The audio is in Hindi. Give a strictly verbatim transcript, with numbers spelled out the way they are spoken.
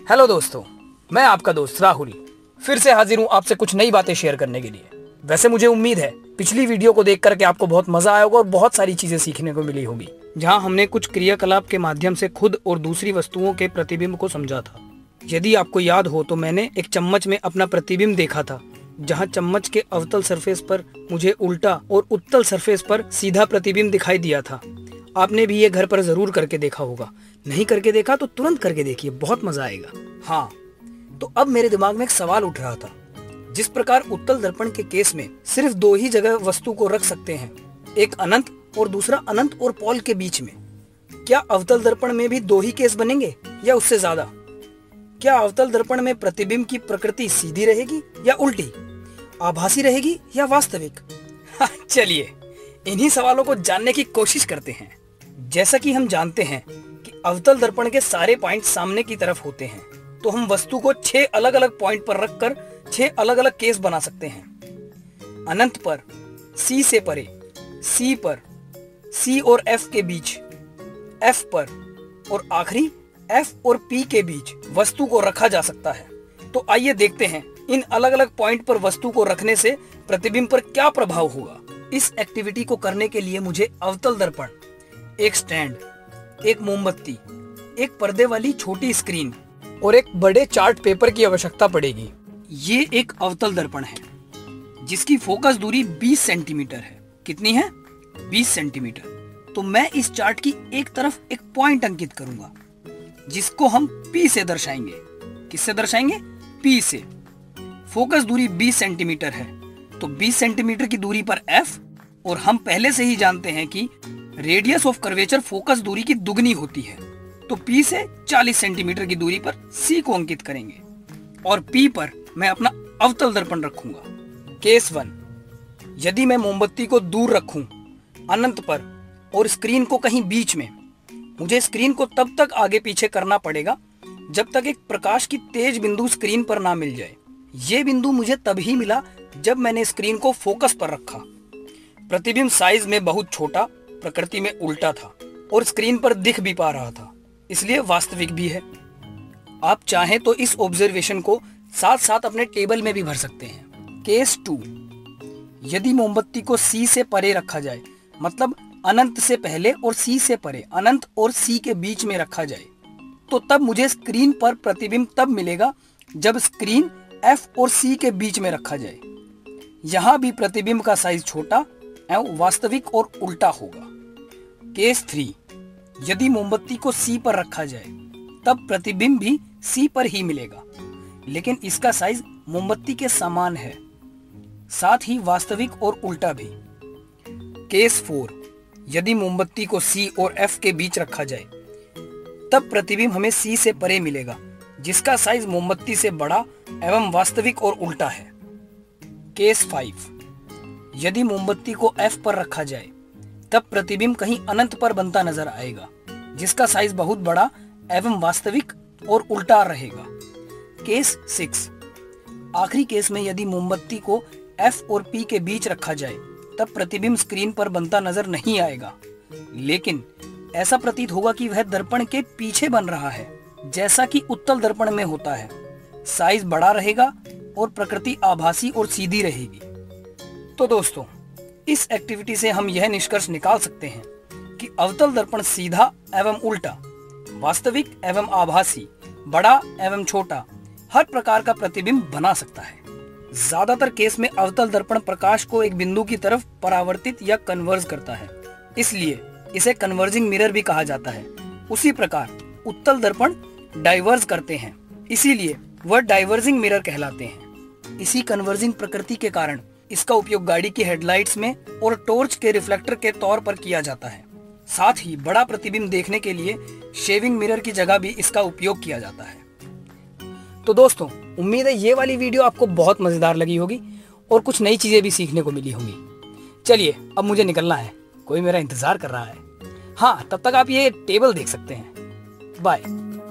हेलो दोस्तों, मैं आपका दोस्त राहुल फिर से हाजिर हूँ आपसे कुछ नई बातें शेयर करने के लिए। वैसे मुझे उम्मीद है पिछली वीडियो को देख करके आपको बहुत मजा आया होगा और बहुत सारी चीजें सीखने को मिली होगी, जहाँ हमने कुछ क्रियाकलाप के माध्यम से खुद और दूसरी वस्तुओं के प्रतिबिंब को समझा था। यदि आपको याद हो तो मैंने एक चम्मच में अपना प्रतिबिंब देखा था, जहाँ चम्मच के अवतल सरफेस पर मुझे उल्टा और उत्तल सरफेस पर सीधा प्रतिबिंब दिखाई दिया था। आपने भी ये घर पर जरूर करके देखा होगा, नहीं करके देखा तो तुरंत करके देखिए, बहुत मजा आएगा। हाँ, तो अब मेरे दिमाग में एक सवाल उठ रहा था। जिस प्रकार उत्तल दर्पण के केस में सिर्फ दो ही जगह वस्तु को रख सकते हैं, एक अनंत और दूसरा अनंत और पॉल के बीच में, क्या अवतल दर्पण में भी दो ही केस बनेंगे या उससे ज्यादा? क्या अवतल दर्पण में प्रतिबिंब की प्रकृति सीधी रहेगी या उल्टी, आभासी रहेगी या वास्तविक? चलिए इन्हीं सवालों को जानने की कोशिश करते हैं। जैसा कि हम जानते हैं कि अवतल दर्पण के सारे पॉइंट सामने की तरफ होते हैं, तो हम वस्तु को छह अलग अलग पॉइंट पर रखकर छह अलग अलग केस बना सकते हैं। अनंत पर, सी से परे, सी पर, सी और एफ के बीच, एफ पर और आखिरी एफ और पी के बीच वस्तु को रखा जा सकता है। तो आइए देखते हैं इन अलग अलग पॉइंट पर वस्तु को रखने से प्रतिबिंब पर क्या प्रभाव होगा। इस एक्टिविटी को करने के लिए मुझे अवतल दर्पण, एक स्टैंड, एक मोमबत्ती, एक पर्दे वाली छोटी स्क्रीन और एक बड़े चार्ट पेपर की आवश्यकता पड़ेगी। ये एक अवतल दर्पण है जिसकी फोकस दूरी बीस सेंटीमीटर है। कितनी है? बीस सेंटीमीटर। तो मैं इस चार्ट की एक तरफ एक पॉइंट अंकित करूंगा जिसको हम P से दर्शाएंगे। किससे दर्शाएंगे? P से। फोकस दूरी बीस सेंटीमीटर है, तो बीस सेंटीमीटर की दूरी पर F, और हम पहले से ही जानते हैं कि रेडियस ऑफ कर्वेचर फोकस दूरी की दुगनी होती है, तो P से चालीस सेंटीमीटर की दूरी पर C को अंकित करेंगे और P पर मैं अपना अवतल दर्पण रखूंगा। केस वन, यदि मैं मोमबत्ती को दूर रखूं अनंत पर और स्क्रीन को कहीं बीच में, मुझे स्क्रीन को तब तक आगे पीछे करना पड़ेगा जब तक एक प्रकाश की तेज बिंदु स्क्रीन पर ना मिल जाए। ये बिंदु मुझे तभी मिला जब मैंने स्क्रीन को फोकस पर रखा। प्रतिबिंब साइज में बहुत छोटा, प्रकृति में उल्टा था और स्क्रीन पर दिख भी पा रहा था, इसलिए वास्तविक भी है। आप चाहें तो इस ऑब्जर्वेशन को साथ साथ अपने टेबल में भी भर सकते हैं। केस टू, यदि मोमबत्ती को सी से परे रखा जाए, मतलब अनंत से पहले और सी से परे, अनंत और सी के बीच में रखा जाए, तो तब मुझे स्क्रीन पर प्रतिबिंब तब मिलेगा जब स्क्रीन एफ और सी के बीच में रखा जाए। यहां भी प्रतिबिंब का साइज छोटा एवं वास्तविक और उल्टा होगा। केस थ्री, यदि मोमबत्ती को सी पर रखा जाए तब प्रतिबिंब भी सी पर ही मिलेगा, लेकिन इसका साइज मोमबत्ती के समान है, साथ ही वास्तविक और उल्टा भी। केस फोर, यदि मोमबत्ती को सी और एफ के बीच रखा जाए तब प्रतिबिंब हमें सी से परे मिलेगा, जिसका साइज मोमबत्ती से बड़ा एवं वास्तविक और उल्टा है। केस फाइव, यदि मोमबत्ती को एफ पर रखा जाए तब प्रतिबिंब कहीं अनंत पर बनता नजर आएगा, जिसका साइज बहुत बड़ा एवं वास्तविक और उल्टा रहेगा। केस सिक्स, आखिरी केस में यदि मोमबत्ती को एफ और पी के बीच रखा जाए तब प्रतिबिंब स्क्रीन पर बनता नजर नहीं आएगा, लेकिन ऐसा प्रतीत होगा कि वह दर्पण के पीछे बन रहा है, जैसा कि उत्तल दर्पण में होता है। साइज बड़ा रहेगा और प्रकृति आभासी और सीधी रहेगी। तो दोस्तों, इस एक्टिविटी से हम यह निष्कर्ष निकाल सकते हैं कि अवतल दर्पण सीधा एवं उल्टा, वास्तविक एवं आभासी, बड़ा एवं छोटा, हर प्रकार का प्रतिबिंब बना सकता है। ज्यादातर केस में अवतल दर्पण प्रकाश को एक बिंदु की तरफ परावर्तित या कन्वर्ज करता है, इसलिए इसे कन्वर्जिंग मिरर भी कहा जाता है। उसी प्रकार उत्तल दर्पण डाइवर्ज करते हैं, इसीलिए वह डाइवर्जिंग मिरर कहलाते हैं। इसी कन्वर्जिंग प्रकृति के कारण इसका उपयोग गाड़ी की हेडलाइट्स में और टॉर्च के रिफ्लेक्टर के तौर पर किया जाता है। साथ ही बड़ा प्रतिबिंब देखने के लिए शेविंग मिरर की जगह भी इसका उपयोग किया जाता है। तो दोस्तों, उम्मीद है ये वाली वीडियो आपको बहुत मजेदार लगी होगी और कुछ नई चीजें भी सीखने को मिली होंगी। चलिए अब मुझे निकलना है, कोई मेरा इंतजार कर रहा है। हाँ, तब तक आप ये टेबल देख सकते हैं। बाय।